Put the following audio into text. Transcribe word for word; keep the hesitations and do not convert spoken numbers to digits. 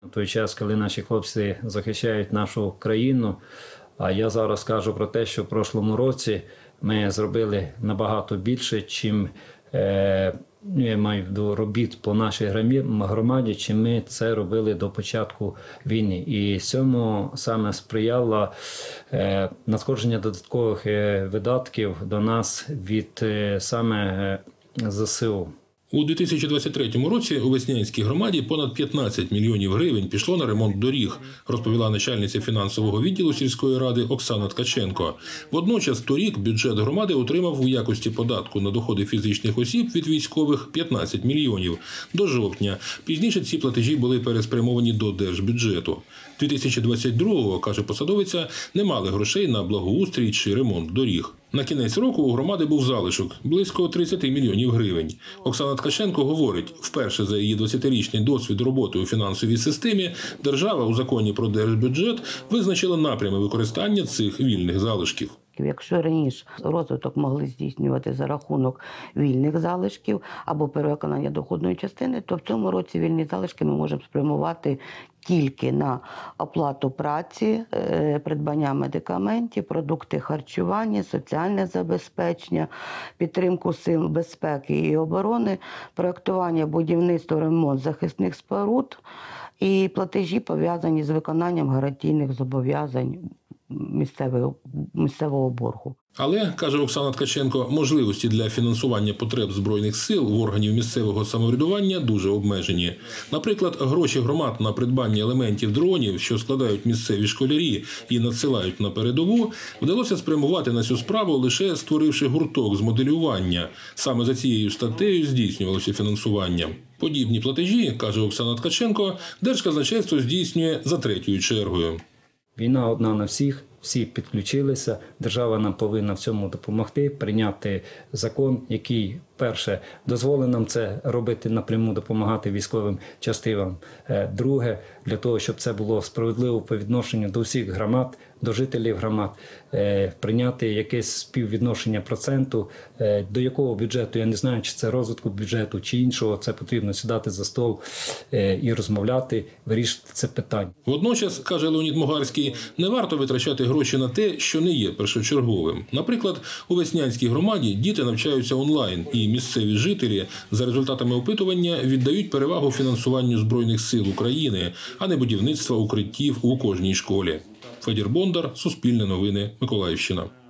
В той час, коли наші хлопці захищають нашу країну, а я зараз кажу про те, що в прошлому році ми зробили набагато більше, чим е, я маю до робіт по нашій громаді, чим ми це робили до початку війни. І цьому саме сприяло е, надходження додаткових е, видатків до нас від е, саме е, ЗСУ. У дві тисячі двадцять третьому році у Веснянській громаді понад п'ятнадцять мільйонів гривень пішло на ремонт доріг, розповіла начальниця фінансового відділу сільської ради Оксана Ткаченко. Водночас торік бюджет громади отримав у якості податку на доходи фізичних осіб від військових п'ятнадцять мільйонів. До жовтня. Пізніше ці платежі були переспрямовані до держбюджету. дві тисячі двадцять другого, каже посадовиця, не мали грошей на благоустрій чи ремонт доріг. На кінець року у громади був залишок – близько тридцять мільйонів гривень. Оксана Ткаченко говорить, вперше за її двадцятирічний досвід роботи у фінансовій системі держава у законі про держбюджет визначила напрями використання цих вільних залишків. Якщо раніше розвиток могли здійснювати за рахунок вільних залишків або перевиконання доходної частини, то в цьому році вільні залишки ми можемо спрямувати тільки на оплату праці, придбання медикаментів, продукти харчування, соціальне забезпечення, підтримку сил безпеки і оборони, проєктування, будівництво, ремонт захисних споруд і платежі, пов'язані з виконанням гарантійних зобов'язань місцевого, місцевого боргу. Але, каже Оксана Ткаченко, можливості для фінансування потреб Збройних сил в органів місцевого самоврядування дуже обмежені. Наприклад, гроші громад на придбання елементів дронів, що складають місцеві школярі і надсилають на передову, вдалося спрямувати на цю справу, лише створивши гурток з моделювання. Саме за цією статтею здійснювалося фінансування. Подібні платежі, каже Оксана Ткаченко, Держказначейство здійснює за третьою чергою. Війна одна на всіх, всі підключилися, держава нам повинна в цьому допомогти, прийняти закон, який, перше, дозволить нам це робити напряму, допомагати військовим частинам. Друге, для того, щоб це було справедливо по відношенню до всіх громад, до жителів громад, прийняти якесь співвідношення проценту, до якого бюджету, я не знаю, чи це розвитку бюджету, чи іншого, це потрібно сідати за стол і розмовляти, вирішити це питання. Водночас, каже Леонід Мугарський, не варто витрачати гроші на те, що не є першочерговим. Наприклад, у Веснянській громаді діти навчаються онлайн, і місцеві жителі за результатами опитування віддають перевагу фінансуванню Збройних сил України, а не будівництва укриттів у кожній школі. Федір Бондар, Суспільне новини, Миколаївщина.